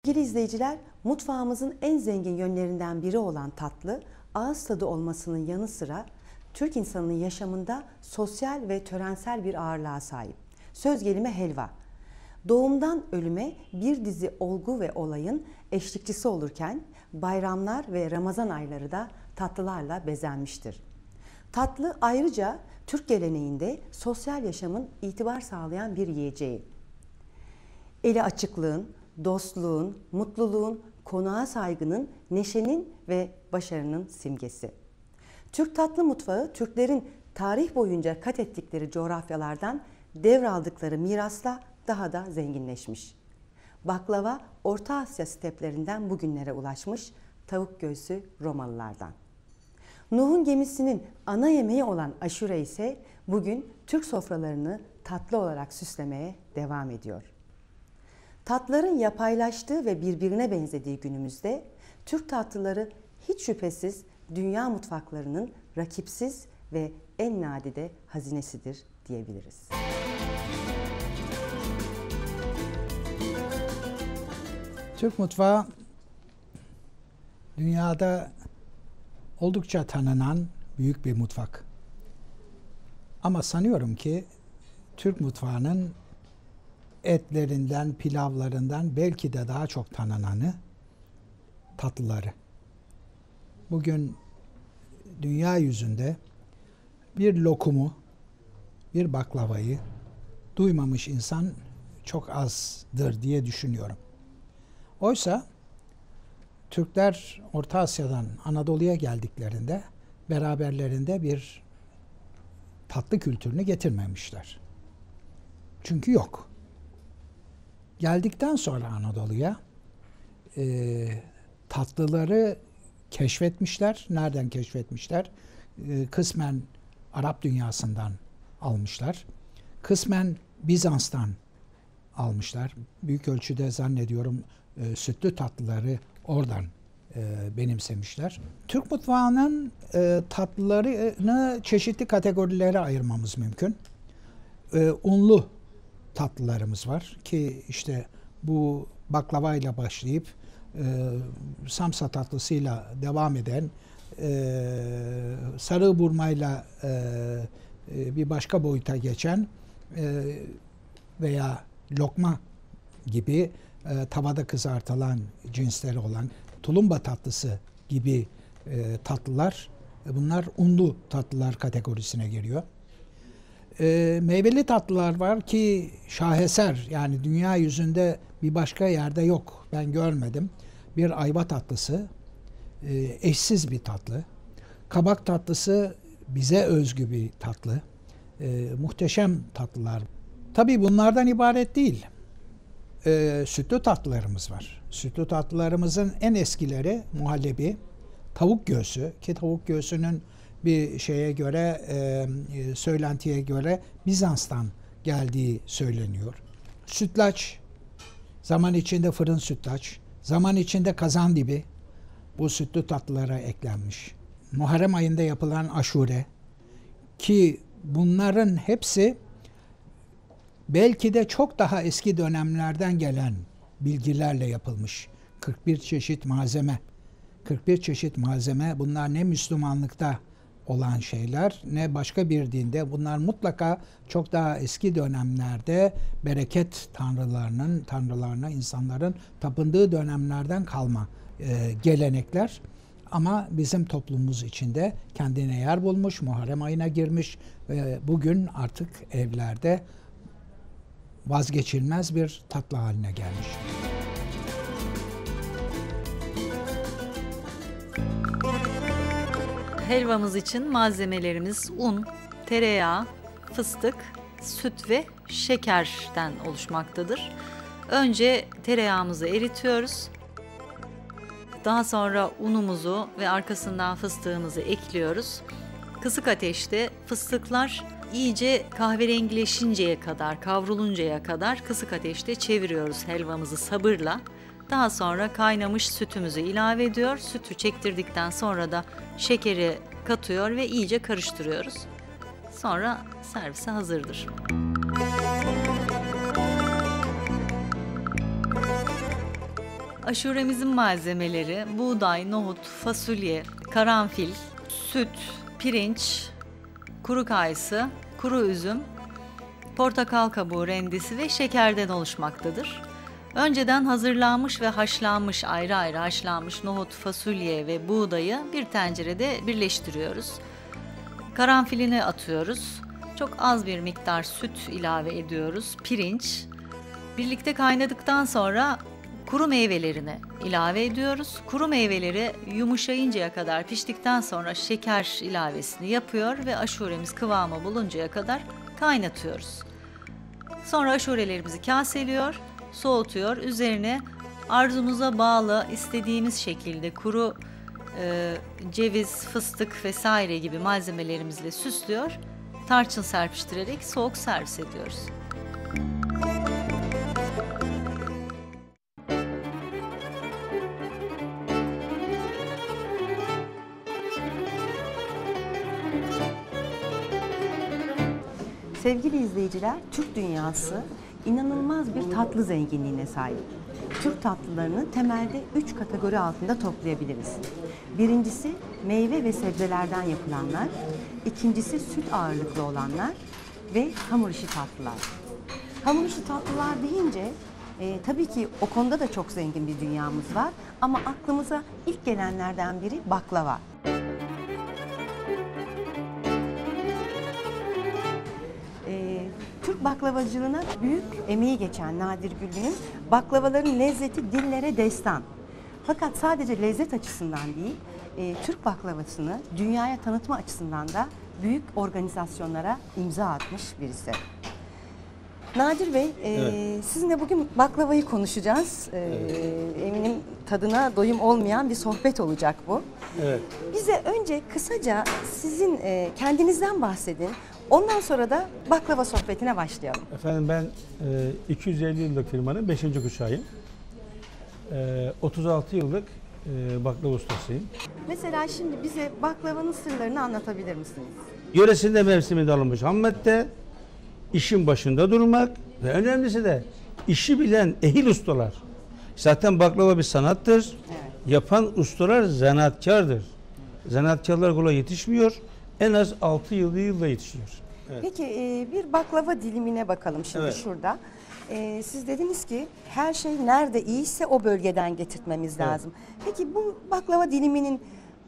Sevgili izleyiciler, mutfağımızın en zengin yönlerinden biri olan tatlı, ağız tadı olmasının yanı sıra Türk insanının yaşamında sosyal ve törensel bir ağırlığa sahip. Söz gelimi helva. Doğumdan ölüme bir dizi olgu ve olayın eşlikçisi olurken bayramlar ve Ramazan ayları da tatlılarla bezenmiştir. Tatlı ayrıca Türk geleneğinde sosyal yaşamın itibar sağlayan bir yiyeceği. Eli açıklığın, dostluğun, mutluluğun, konağa saygının, neşenin ve başarının simgesi. Türk tatlı mutfağı, Türklerin tarih boyunca kat ettikleri coğrafyalardan devraldıkları mirasla daha da zenginleşmiş. Baklava, Orta Asya steplerinden bugünlere ulaşmış, tavuk göğsü Romalılardan. Nuh'un gemisinin ana yemeği olan aşure ise bugün Türk sofralarını tatlı olarak süslemeye devam ediyor. Tatlıların yapaylaştığı ve birbirine benzediği günümüzde Türk tatlıları hiç şüphesiz dünya mutfaklarının rakipsiz ve en nadide hazinesidir diyebiliriz. Türk mutfağı dünyada oldukça tanınan büyük bir mutfak. Ama sanıyorum ki Türk mutfağının etlerinden, pilavlarından belki de daha çok tanınanı tatlıları. Bugün dünya yüzünde bir lokumu, bir baklavayı duymamış insan çok azdır diye düşünüyorum. Oysa Türkler Orta Asya'dan Anadolu'ya geldiklerinde beraberlerinde bir tatlı kültürünü getirmemişler. Çünkü yok. Geldikten sonra Anadolu'ya tatlıları keşfetmişler. Nereden keşfetmişler? Kısmen Arap dünyasından almışlar. Kısmen Bizans'tan almışlar. Büyük ölçüde zannediyorum sütlü tatlıları oradan benimsemişler. Türk mutfağının tatlılarını çeşitli kategorilere ayırmamız mümkün. Unlu tatlılarımız var ki işte bu baklavayla başlayıp samsa tatlısıyla devam eden, sarı burmayla bir başka boyuta geçen veya lokma gibi tavada kızartılan cinsleri olan tulumba tatlısı gibi tatlılar, bunlar unlu tatlılar kategorisine giriyor. Meyveli tatlılar var ki şaheser, yani dünya yüzünde bir başka yerde yok. Ben görmedim. Bir ayva tatlısı, eşsiz bir tatlı. Kabak tatlısı bize özgü bir tatlı. Muhteşem tatlılar. Tabii bunlardan ibaret değil. Sütlü tatlılarımız var. Sütlü tatlılarımızın en eskileri muhallebi, tavuk göğsü ki tavuk göğsünün bir şeye göre, söylentiye göre Bizans'tan geldiği söyleniyor. Sütlaç, zaman içinde fırın sütlaç, zaman içinde kazandibi bu sütlü tatlılara eklenmiş. Muharrem ayında yapılan aşure ki bunların hepsi belki de çok daha eski dönemlerden gelen bilgilerle yapılmış. 41 çeşit malzeme. 41 çeşit malzeme, bunlar ne Müslümanlıkta olan şeyler ne başka bir dinde. Bunlar mutlaka çok daha eski dönemlerde bereket tanrılarına insanların tapındığı dönemlerden kalma gelenekler. Ama bizim toplumumuz içinde kendine yer bulmuş, Muharrem ayına girmiş ve bugün artık evlerde vazgeçilmez bir tatlı haline gelmiş. Helvamız için malzemelerimiz un, tereyağı, fıstık, süt ve şekerden oluşmaktadır. Önce tereyağımızı eritiyoruz. Daha sonra unumuzu ve arkasından fıstığımızı ekliyoruz. Kısık ateşte fıstıklar iyice kahverengileşinceye kadar, kavruluncaya kadar kısık ateşte çeviriyoruz helvamızı sabırla. Daha sonra kaynamış sütümüzü ilave ediyor. Sütü çektirdikten sonra da şekeri katıyor ve iyice karıştırıyoruz. Sonra servise hazırdır. Aşuremizin malzemeleri buğday, nohut, fasulye, karanfil, süt, pirinç, kuru kayısı, kuru üzüm, portakal kabuğu rendesi ve şekerden oluşmaktadır. Önceden hazırlanmış ve haşlanmış, ayrı ayrı haşlanmış nohut, fasulye ve buğdayı bir tencerede birleştiriyoruz. Karanfilini atıyoruz. Çok az bir miktar süt ilave ediyoruz. Pirinç. Birlikte kaynadıktan sonra kuru meyvelerini ilave ediyoruz. Kuru meyveleri yumuşayıncaya kadar piştikten sonra şeker ilavesini yapıyor ve aşuremiz kıvamı buluncaya kadar kaynatıyoruz. Sonra aşurelerimizi kaseliyor, soğutuyor. Üzerine arzumuza bağlı istediğimiz şekilde kuru ceviz, fıstık vesaire gibi malzemelerimizle süslüyor. Tarçın serpiştirerek soğuk servis ediyoruz. Sevgili izleyiciler, Türk dünyası inanılmaz bir tatlı zenginliğine sahip. Türk tatlılarını temelde 3 kategori altında toplayabiliriz. Birincisi meyve ve sebzelerden yapılanlar, ikincisi süt ağırlıklı olanlar ve hamur işi tatlılar. Hamur işi tatlılar deyince tabii ki o konuda da çok zengin bir dünyamız var ama aklımıza ilk gelenlerden biri baklava. Türk baklavacılığına büyük emeği geçen Nadir Güllü'nün baklavaların lezzeti dillere destan. Fakat sadece lezzet açısından değil, Türk baklavasını dünyaya tanıtma açısından da büyük organizasyonlara imza atmış birisi. Nadir Bey, evet. Sizinle bugün baklavayı konuşacağız. Eminim tadına doyum olmayan bir sohbet olacak bu. Evet. Bize önce kısaca sizin kendinizden bahsedin. Ondan sonra da baklava sohbetine başlayalım. Efendim ben 250 yıllık firmanın 5. kuşağıyım. 36 yıllık baklava ustasıyım. Mesela şimdi bize baklavanın sırlarını anlatabilir misiniz? Yöresinde mevsiminde alınmış ham madde, işin başında durmak ve önemlisi de işi bilen ehil ustalar. Zaten baklava bir sanattır. Evet. Yapan ustalar zanaatkardır. Zanaatkarlar kolay yetişmiyor. En az 6 yılda yetişiyor. Evet. Peki bir baklava dilimine bakalım şimdi, evet. Şurada. Siz dediniz ki her şey nerede iyiyse o bölgeden getirtmemiz lazım. Evet. Peki bu baklava diliminin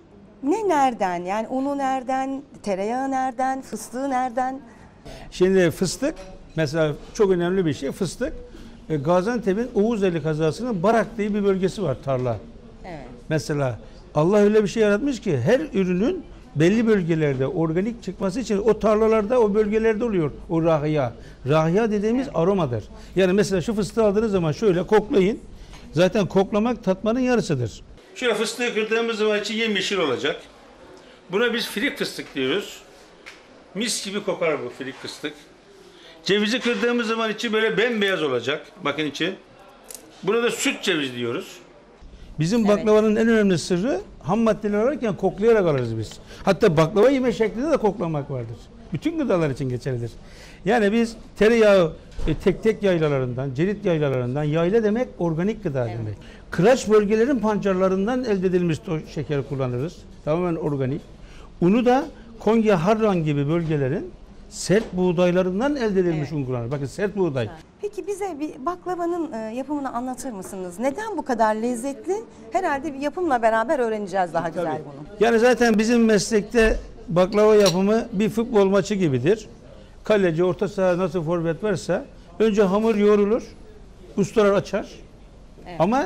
nereden? Yani unu nereden, tereyağı nereden, fıstığı nereden? Şimdi fıstık mesela çok önemli bir şey. Fıstık Gaziantep'in Oğuzeli kazasının Barak diye bir bölgesi var, tarla. Evet. Mesela Allah öyle bir şey yaratmış ki her ürünün belli bölgelerde organik çıkması için o tarlalarda, o bölgelerde oluyor o rahiya. Rahiya dediğimiz evet. Aromadır. Yani mesela şu fıstığı aldığınız zaman şöyle koklayın. Zaten koklamak tatmanın yarısıdır. Şöyle fıstığı kırdığımız zaman içi yemyeşil olacak. Buna biz filik fıstık diyoruz. Mis gibi kokar bu filik fıstık. Cevizi kırdığımız zaman içi böyle bembeyaz olacak. Bakın içi. Buna da süt ceviz diyoruz. Bizim baklavanın en önemli sırrı ham maddeler alırken koklayarak alırız biz. Hatta baklava yeme şeklinde de koklamak vardır. Bütün gıdalar için geçerlidir. Yani biz tereyağı tek tek yaylalarından, cerit yaylalarından, yayla demek organik gıda demek. Kıraç bölgelerin pancarlarından elde edilmiş şeker kullanırız. Tamamen organik. Unu da Konya, Harran gibi bölgelerin sert buğdaylarından elde edilmiş un kullanır. Bakın sert buğday. Peki bize bir baklavanın yapımını anlatır mısınız? Neden bu kadar lezzetli? Herhalde bir yapımla beraber öğreneceğiz daha güzel bunu. Yani zaten bizim meslekte baklava yapımı bir futbol maçı gibidir. Kaleci, orta saha nasıl forvet varsa önce hamur yoğrulur, ustalar açar. Evet. Ama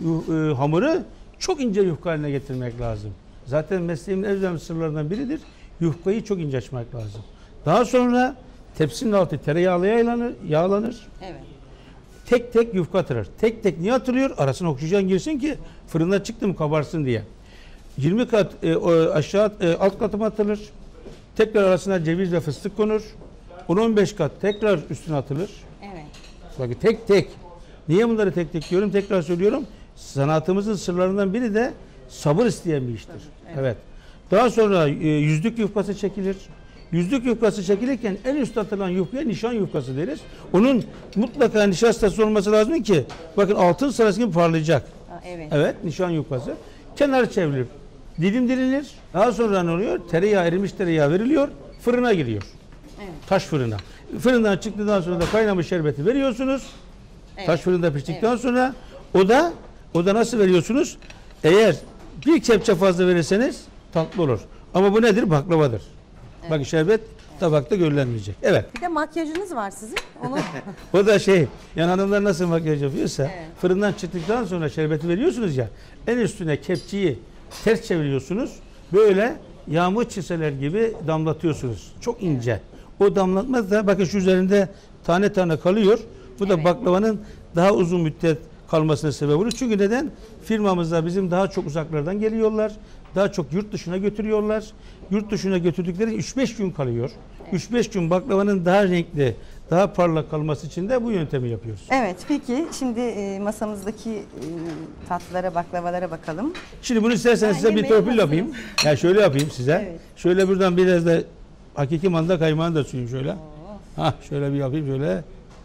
hamuru çok ince yufka haline getirmek lazım. Zaten mesleğimin en önemli sırlarından biridir. Yufkayı çok ince açmak lazım. Daha sonra tepsinin altı tereyağlı yağlanır. Evet. Tek tek yufka atılır. Tek tek niye atılıyor? Arasına oksijen girsin ki fırına çıktı mı kabarsın diye. 20 kat aşağı alt katıma atılır. Tekrar arasına ceviz ve fıstık konur. 10-15 kat tekrar üstüne atılır. Evet. Bakın tek tek. Niye bunları tek tek diyorum? Tekrar söylüyorum. Sanatımızın sırlarından biri de sabır isteyen bir iştir. Evet. Daha sonra yüzlük yufkası çekilir. Yüzlük yufkası çekilirken en üst atılan yufkaya nişan yufkası deriz. Onun mutlaka nişastası olması lazım ki bakın altın sarısı gibi parlayacak. evet. Evet, nişan yufkası. Kenarı çevrilir. Dilimlenir. Daha sonra ne oluyor? Tereyağı, erimiş tereyağı veriliyor. Fırına giriyor. Evet. Taş fırına. Fırından çıktıktan sonra da kaynamış şerbeti veriyorsunuz. Evet. Taş fırında piştikten sonra o da nasıl veriyorsunuz? Eğer bir kepçe fazla verirseniz tatlı olur. Ama bu nedir? Baklavadır. Evet. Bak şerbet tabakta görülenmeyecek. Evet. Bir de makyajınız var sizin. Onu O da yani hanımlar nasıl makyaj yapıyorsa Evet. fırından çıktıktan sonra şerbeti veriyorsunuz ya, en üstüne kepçeyi ters çeviriyorsunuz. Böyle yağmur çiseler gibi damlatıyorsunuz. Çok ince. O damlatma da bakın şu üzerinde tane tane kalıyor. Bu da Evet. baklavanın daha uzun müddet kalmasına sebep olur. Çünkü neden? Firmamızda bizim daha çok uzaklardan geliyorlar. Daha çok yurt dışına götürüyorlar. Yurt dışına götürdükleri 3-5 gün kalıyor. 3-5 gün baklavanın daha renkli, daha parlak kalması için de bu yöntemi yapıyoruz. Evet, peki şimdi masamızdaki tatlılara, baklavalara bakalım. Şimdi bunu isterseniz Ben size bir yemeğe torpil hazırım. yapayım. Ya şöyle yapayım size. Evet. Şöyle buradan biraz da hakiki manda kaymağını da suyum şöyle. Şöyle bir yapayım şöyle.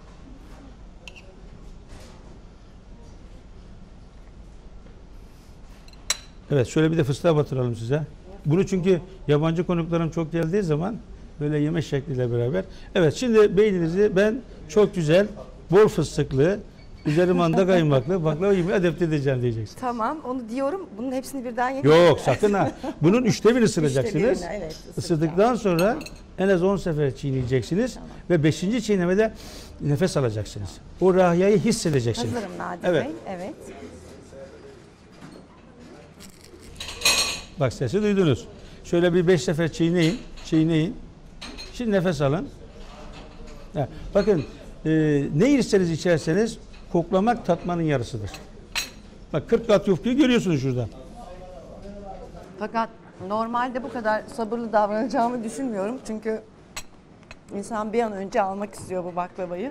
Evet, şöyle bir de fıstığa batıralım size. Bunu çünkü yabancı konuklarım çok geldiği zaman böyle yeme şekliyle beraber. Evet, şimdi beyninizi ben çok güzel, bol fıstıklı, üzeri manda kaymaklı baklava gibi adapte edeceğim diyeceksin. Tamam, onu diyorum. Bunun hepsini birden yiyeyim. Yok, sakın ha. Bunun 3'te 1 ısıracaksınız. birine, evet, Isırdıktan sonra en az 10 sefer çiğneyeceksiniz ve 5. çiğnemede nefes alacaksınız. O rahiyayı hissedeceksiniz. Hazırım Nadir Evet. Bey. Evet. Bak, sesi duydunuz. Şöyle bir 5 sefer çiğneyin. Şimdi nefes alın. Bakın, ne yerseniz içerseniz koklamak tatmanın yarısıdır. Bak, 40 kat yufkayı görüyorsunuz şurada. Fakat normalde bu kadar sabırlı davranacağımı düşünmüyorum. Çünkü insan bir an önce almak istiyor bu baklavayı.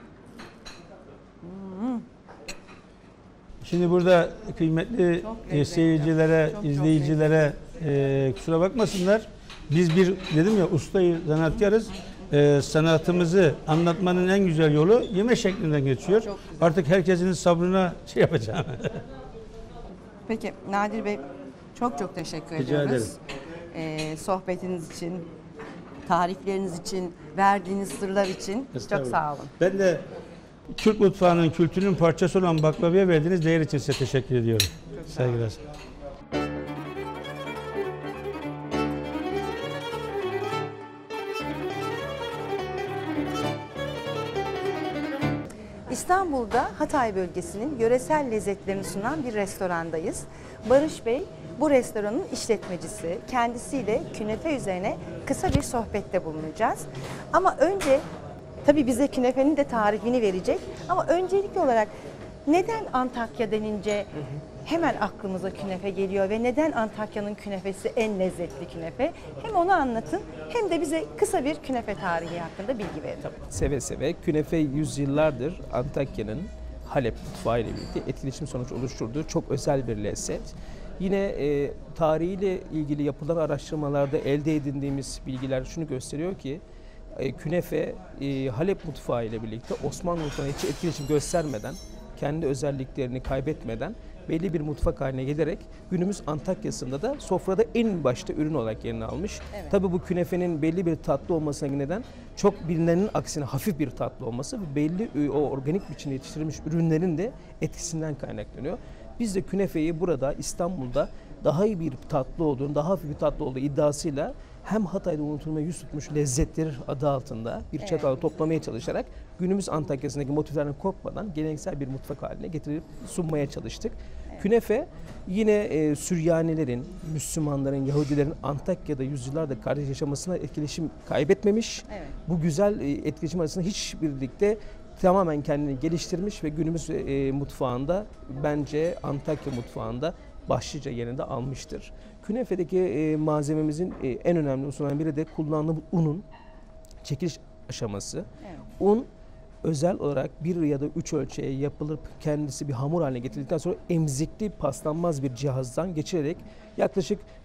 Şimdi burada kıymetli seyircilere, Çok izleyicilere kusura bakmasınlar. Biz dedim ya, ustayı, sanatkarız. Sanatımızı anlatmanın en güzel yolu yeme şeklinden geçiyor. Artık herkesin sabrına yapacağım. Peki Nadir Bey, çok teşekkür Rica ediyoruz. Sohbetiniz için, tarifleriniz için, verdiğiniz sırlar için çok sağ olun. Ben de Türk mutfağının, kültürünün parçası olan baklavaya verdiğiniz değer için size teşekkür ediyorum. Saygılar. İstanbul'da Hatay bölgesinin yöresel lezzetlerini sunan bir restorandayız. Barış Bey bu restoranın işletmecisi. Kendisiyle künefe üzerine kısa bir sohbette bulunacağız. Ama önce tabii bize künefenin de tarifini verecek. Ama öncelikli olarak neden Antakya denince hemen aklımıza künefe geliyor ve neden Antakya'nın künefesi en lezzetli künefe? Hem onu anlatın hem de bize kısa bir künefe tarihi hakkında bilgi verin. Seve seve. Künefe yüzyıllardır Antakya'nın Halep mutfağı ile birlikte etkileşim sonucu oluşturduğu çok özel bir lezzet. Yine tarihiyle ilgili yapılan araştırmalarda elde edindiğimiz bilgiler şunu gösteriyor ki künefe Halep mutfağı ile birlikte Osmanlı mutfağına hiç etkileşim göstermeden, kendi özelliklerini kaybetmeden belli bir mutfak haline gelerek günümüz Antakya'sında da sofrada en başta ürün olarak yerini almış. Evet. Tabii bu künefenin belli bir tatlı olmasına neden çok bilinenin aksine hafif bir tatlı olması ve belli o organik biçimde yetiştirilmiş ürünlerin de etkisinden kaynaklanıyor. Biz de künefeyi burada İstanbul'da daha iyi bir tatlı olduğunu, daha hafif bir tatlı olduğu iddiasıyla hem Hatay'da unutulmaya yüz tutmuş lezzetler adı altında bir çatala toplamaya çalışarak günümüz Antakya'sındaki motiflerden kopmadan geleneksel bir mutfak haline getirip sunmaya çalıştık. Künefe yine Süryanilerin, Müslümanların, Yahudilerin Antakya'da yüzyıllardır kardeş yaşamasına etkileşim kaybetmemiş. Evet. Bu güzel etkileşim arasında hiç birlikte tamamen kendini geliştirmiş ve günümüz mutfağında bence Antakya mutfağında başlıca yerini de almıştır. Künefedeki malzememizin en önemli unsurlarından biri de kullandığımız unun çekiliş aşaması. Evet. Un özel olarak 1 ya da 3 ölçeğe yapılıp kendisi bir hamur haline getirildikten sonra emzikli paslanmaz bir cihazdan geçirerek yaklaşık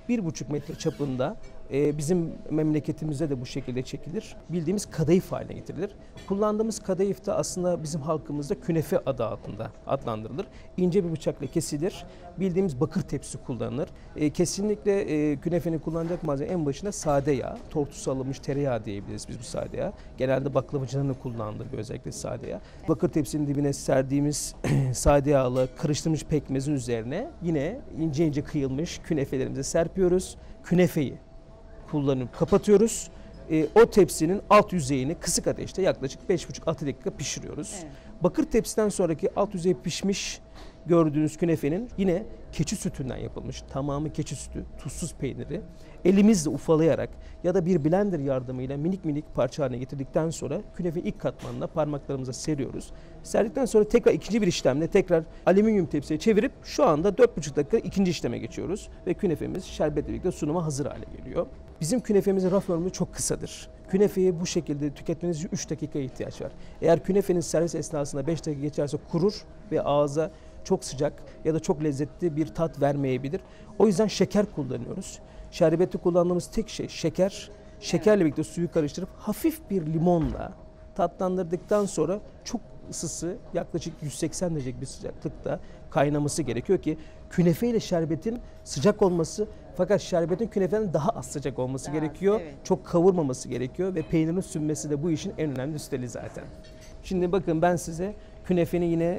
1,5 metre çapında bizim memleketimizde de bu şekilde çekilir. Bildiğimiz kadayıf haline getirilir. Kullandığımız kadayıf da aslında bizim halkımızda künefe adı altında adlandırılır. İnce bir bıçakla kesilir. Bildiğimiz bakır tepsi kullanılır. Kesinlikle künefenin kullanacak malzeme en başında sade yağ, tortusu alınmış tereyağı diyebiliriz biz bu sade yağ. Genelde baklavacıların kullandığı özellikle sade yağ. Bakır tepsinin dibine serdiğimiz sade yağla karıştırılmış pekmezin üzerine yine ince ince kıyılmış künefelerimizi serpiyoruz. Künefeyi kullanıp kapatıyoruz. O tepsinin alt yüzeyini kısık ateşte yaklaşık 5,5-6 dakika pişiriyoruz. Evet. Bakır tepsiden sonraki alt yüzey pişmiş gördüğünüz künefenin yine keçi sütünden yapılmış, tamamı keçi sütü, tuzsuz peyniri elimizle ufalayarak ya da bir blender yardımıyla minik minik parça haline getirdikten sonra künefenin ilk katmanına parmaklarımıza seriyoruz. Serdikten sonra tekrar ikinci bir işlemle tekrar alüminyum tepsiye çevirip şu anda 4,5 dakika ikinci işleme geçiyoruz ve künefemiz şerbetle birlikte sunuma hazır hale geliyor. Bizim künefemizin raf ömrü çok kısadır. Künefeyi bu şekilde tüketmeniz için 3 dakikaya ihtiyaç var. Eğer künefenin servis esnasında 5 dakika geçerse kurur ve ağza çok sıcak ya da çok lezzetli bir tat vermeyebilir. O yüzden şeker kullanıyoruz. Şerbeti kullandığımız tek şey şeker. Şekerle birlikte suyu karıştırıp hafif bir limonla tatlandırdıktan sonra çok ısısı yaklaşık 180 derecelik bir sıcaklıkta kaynaması gerekiyor ki künefe ile şerbetin sıcak olması fakat şerbetin künefenin daha az sıcak olması gerekiyor. Evet. Çok kavurmaması gerekiyor ve peynirin sünmesi de bu işin en önemli üsteli zaten. Şimdi bakın ben size künefenin yine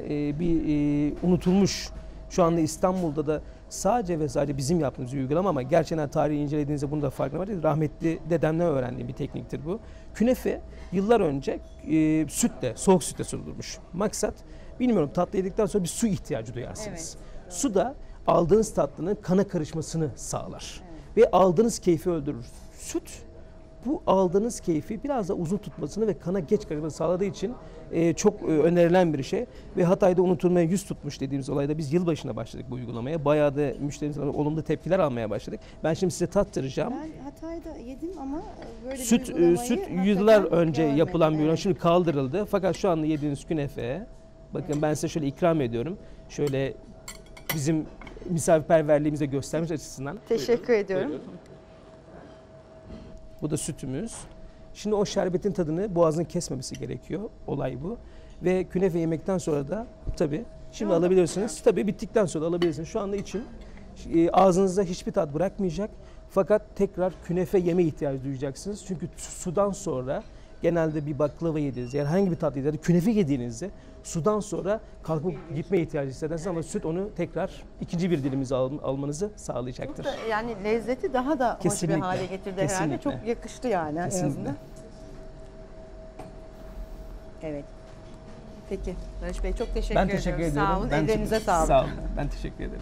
unutulmuş şu anda İstanbul'da da sadece ve sadece bizim yaptığımız bir uygulama ama gerçekten tarihi incelediğinizde bunun da farkına var. Rahmetli dedemden öğrendiğim bir tekniktir bu. Künefe yıllar önce sütle, soğuk sütle sunulmuş. Maksat bilmiyorum tatlı yedikten sonra bir su ihtiyacı duyarsınız. Evet. Su da aldığınız tatlının kana karışmasını sağlar. Evet. Ve aldığınız keyfi öldürür. Süt bu aldığınız keyfi biraz da uzun tutmasını ve kana geç karışmasını sağladığı için çok önerilen bir şey. Ve Hatay'da unutulmaya yüz tutmuş dediğimiz olayda biz yılbaşına başladık bu uygulamaya. Bayağı da müşterimizden olumlu tepkiler almaya başladık. Ben şimdi size tattıracağım. Ben Hatay'da yedim ama böyle süt yıllar önce yapılan bir uygulama. Şimdi kaldırıldı. Fakat şu anda yediğiniz künefe, bakın ben size şöyle ikram ediyorum. Şöyle bizim misafirperverliğimize göstermiş açısından. Teşekkür ediyorum. Buyurun. Bu da sütümüz. Şimdi o şerbetin tadını boğazın kesmemesi gerekiyor. Olay bu. Ve künefe yemekten sonra da tabii şimdi alabilirsiniz. Tabii bittikten sonra alabilirsiniz. Şu anda için ağzınızda hiçbir tat bırakmayacak. Fakat tekrar künefe yeme ihtiyacı duyacaksınız. Çünkü sudan sonra genelde bir baklava yediğiniz, yani herhangi bir tatlı yediğinizde, künefe yediğinizde sudan sonra kalkıp gitme ihtiyacı hissedersiniz ama süt onu tekrar ikinci bir dilimizi almanızı sağlayacaktır. Burada yani lezzeti daha da hoş bir hale getirdi herhalde. Çok yakıştı yani en azından. Evet. Peki Barış Bey çok teşekkür ediyorum. Ben teşekkür ediyorum. Sağ olun. Ellerinize sağlık. Sağ olun. Ben teşekkür ederim.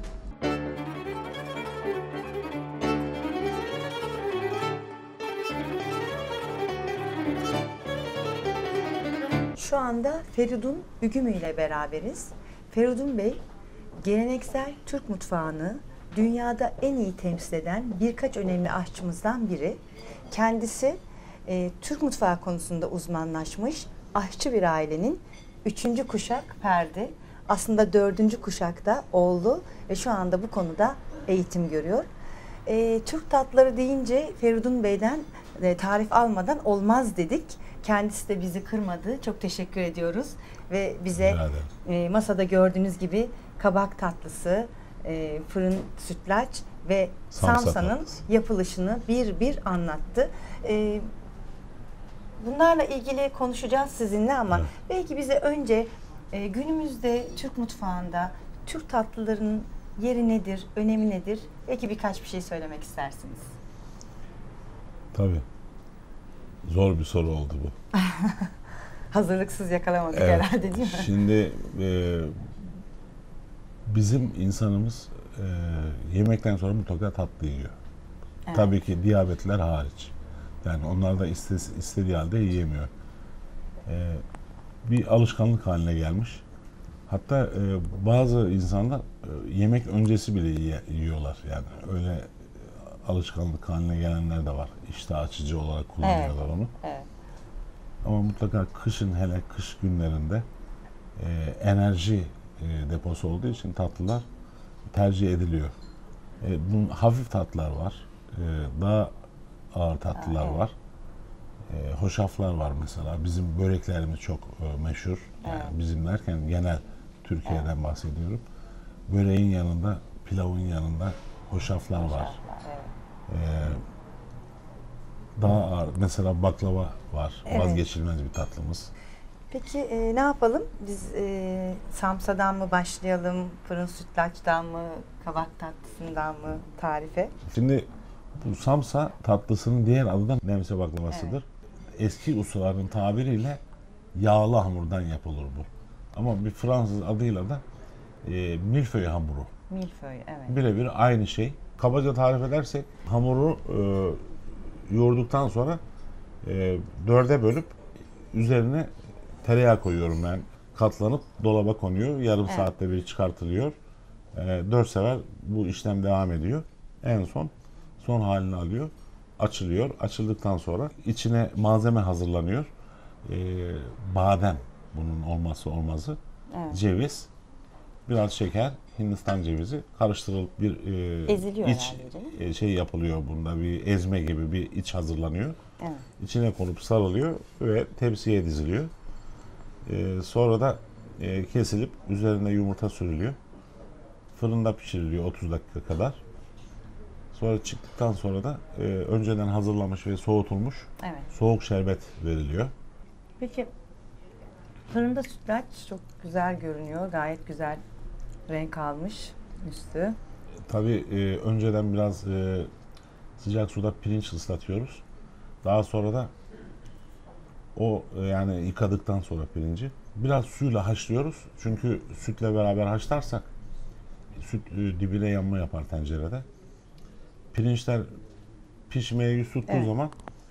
Şu anda Feridun Ügümü ile beraberiz. Feridun Bey, geleneksel Türk mutfağını dünyada en iyi temsil eden birkaç önemli aşçımızdan biri. Kendisi Türk mutfağı konusunda uzmanlaşmış aşçı bir ailenin 3. kuşak ferdi. Aslında 4. kuşakta oğlu ve şu anda bu konuda eğitim görüyor. Türk tatlıları deyince Feridun Bey'den tarif almadan olmaz dedik. Kendisi de bizi kırmadı. Çok teşekkür ediyoruz. Ve bize masada gördüğünüz gibi kabak tatlısı, fırın sütlaç ve samsanın yapılışını bir bir anlattı. Bunlarla ilgili konuşacağız sizinle ama belki bize önce günümüzde Türk mutfağında Türk tatlılarının yeri nedir, önemi nedir? Belki birkaç bir şey söylemek istersiniz. Tabii. Zor bir soru oldu bu. Hazırlıksız yakalamadık herhalde değil mi? Şimdi bizim insanımız yemekten sonra mutlaka tatlı yiyor. Evet. Tabii ki diyabetler hariç. Yani onlar da istediği halde yiyemiyor. Bir alışkanlık haline gelmiş. Hatta bazı insanlar yemek öncesi bile yiyorlar. Yani öyle alışkanlık haline gelenler de var. İştah açıcı olarak kullanıyorlar onu. Evet. Ama mutlaka kışın, hele kış günlerinde enerji deposu olduğu için tatlılar tercih ediliyor. Bunun hafif tatlılar var. Daha ağır tatlılar var. Hoşaflar var mesela. Bizim böreklerimiz çok meşhur. Yani bizim derken genel Türkiye'den bahsediyorum. Böreğin yanında, pilavın yanında hoşaflar var. Daha ağır. Mesela baklava var. Vazgeçilmez bir tatlımız. Peki ne yapalım? Biz samsadan mı başlayalım, fırın sütlaçtan mı, kabak tatlısından mı tarife? Şimdi bu samsa tatlısının diğer adı da nemse baklavasıdır. Eski ustaların tabiriyle yağlı hamurdan yapılır bu. Ama bir Fransız adıyla da milföy hamuru. Milföy, evet. Birebir aynı şey. Kabaca tarif edersek hamuru yoğurduktan sonra 4'e bölüp üzerine tereyağı koyuyorum ben. Katlanıp dolaba konuyor. Yarım saatte bir çıkartılıyor. 4 sefer bu işlem devam ediyor. En son halini alıyor. Açılıyor. Açıldıktan sonra içine malzeme hazırlanıyor. Badem bunun olmazsa olmazı. Ceviz, biraz şeker, Hindistan cevizi karıştırılıp bir eziliyor iç herhalde, şey yapılıyor bunda. Bir ezme gibi bir iç hazırlanıyor. Evet. İçine konup sarılıyor ve tepsiye diziliyor. Sonra da kesilip üzerine yumurta sürülüyor. Fırında pişiriliyor 30 dakika kadar. Sonra çıktıktan sonra da önceden hazırlanmış ve soğutulmuş soğuk şerbet veriliyor. Peki fırında sütlaç çok güzel görünüyor. Gayet güzel renk almış üstü. Tabii önceden biraz sıcak suda pirinç ıslatıyoruz. Daha sonra da o yani yıkadıktan sonra pirinci biraz suyla haşlıyoruz. Çünkü sütle beraber haşlarsak süt dibine yanma yapar tencerede. Pirinçler pişmeye yüz tuttuğu zaman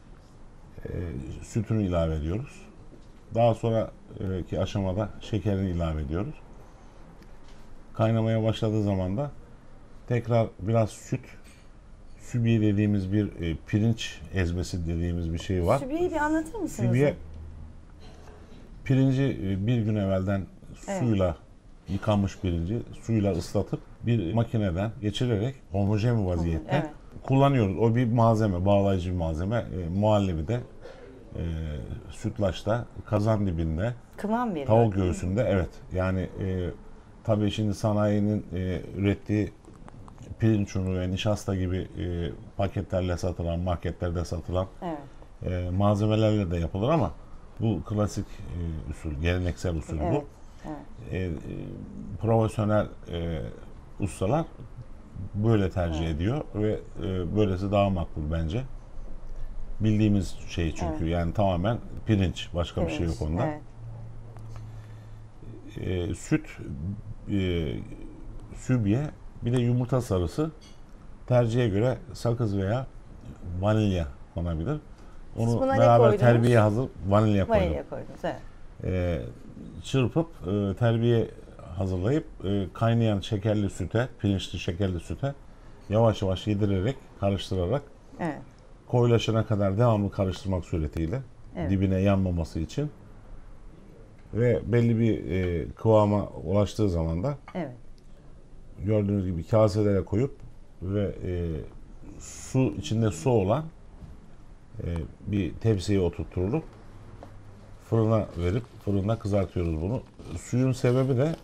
sütünü ilave ediyoruz. Daha sonraki aşamada şekerini ilave ediyoruz. Kaynamaya başladığı zaman da tekrar biraz süt, sübiye dediğimiz bir pirinç ezmesi dediğimiz bir şey var. Sübiyeyi bir anlatır mısınız? Sübiye pirinci bir gün evvelden suyla yıkanmış pirinci suyla ıslatıp bir makineden geçirerek homojen bir vaziyette kullanıyoruz. O bir malzeme, bağlayıcı bir malzeme. Muhallebide, sütlaçta, kazan dibinde, Kıvam veriyor. tavuk göğsünde yani tabii şimdi sanayinin ürettiği pirinç unu ve nişasta gibi paketlerle satılan, marketlerde satılan malzemelerle de yapılır ama bu klasik usul, geleneksel usul bu. Profesyonel ustalar böyle tercih ediyor ve böylesi daha makbul bence. Bildiğimiz şey çünkü yani tamamen pirinç, başka bir şey yok onda. Süt, sübye, bir de yumurta sarısı, tercihe göre sakız veya vanilya konabilir. Onu beraber terbiye hazır vanilya koydum. Vanilya koydunuz, evet. Çırpıp terbiye hazırlayıp kaynayan şekerli süte, pirinçli şekerli süte yavaş yavaş yedirerek, karıştırarak koyulaşana kadar devamlı karıştırmak suretiyle dibine yanmaması için ve belli bir kıvama ulaştığı zaman da gördüğünüz gibi kaselere koyup ve içinde su olan bir tepsiye oturtulup fırına verip fırında kızartıyoruz bunu. Suyun sebebi de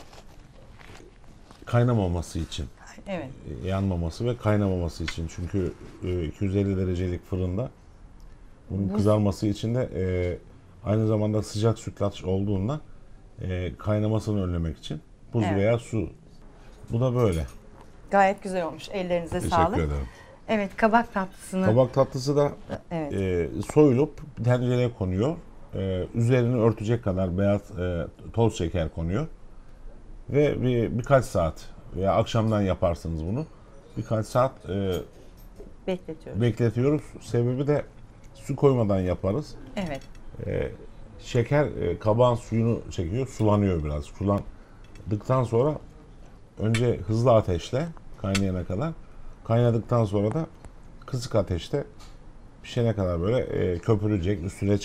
kaynamaması için. Yanmaması ve kaynamaması için. Çünkü 250 derecelik fırında bunun kızarması için de aynı zamanda sıcak sütlaç olduğunda kaynamasını önlemek için buz veya su. Bu da böyle. Gayet güzel olmuş. Ellerinize sağlık. Teşekkür ederim. Evet, kabak tatlısını. Kabak tatlısı da soyulup tencereye konuyor. Üzerini örtecek kadar beyaz toz şeker konuyor. Ve birkaç saat veya akşamdan yaparsınız bunu. Birkaç saat bekletiyoruz. Sebebi de su koymadan yaparız. Şeker kabağın suyunu çekiyor, sulanıyor biraz. Sulandıktan sonra önce hızlı ateşle kaynayana kadar, kaynadıktan sonra da kısık ateşte pişene kadar böyle köpürecek, üstüne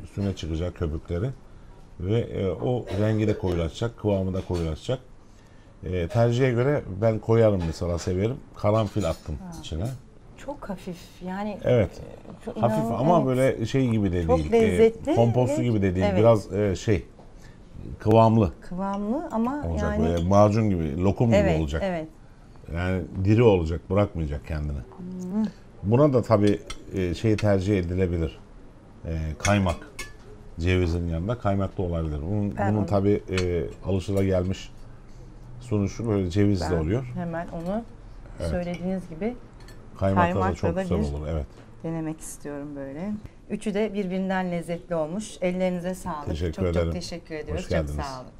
çıkacak köpükleri ve o rengi de koyulaşacak, kıvamı da koyulaşacak. Tercihe göre ben koyarım mesela, severim. Karanfil attım içine. Çok hafif yani. Evet. Çok Hafif ama evet. böyle şey gibi de Çok değil. lezzetli Kompostu ve- gibi de değil. evet. Biraz kıvamlı Kıvamlı ama olacak. yani. Böyle macun gibi, lokum Evet, gibi olacak. evet. Yani diri olacak, bırakmayacak kendini. Buna da tabii tercih edilebilir. Kaymak. Cevizin yanında kaymak da olabilir. Bunun tabii alışılagelmiş sonuçta böyle cevizli oluyor. Hemen onu söylediğiniz gibi Kaymakla da kaymakla çok da güzel bir- olur. Evet. denemek istiyorum böyle. Üçü de birbirinden lezzetli olmuş. Ellerinize sağlık. Teşekkür çok ederim. çok teşekkür ediyoruz. Hoş Çok geldiniz. sağ olun.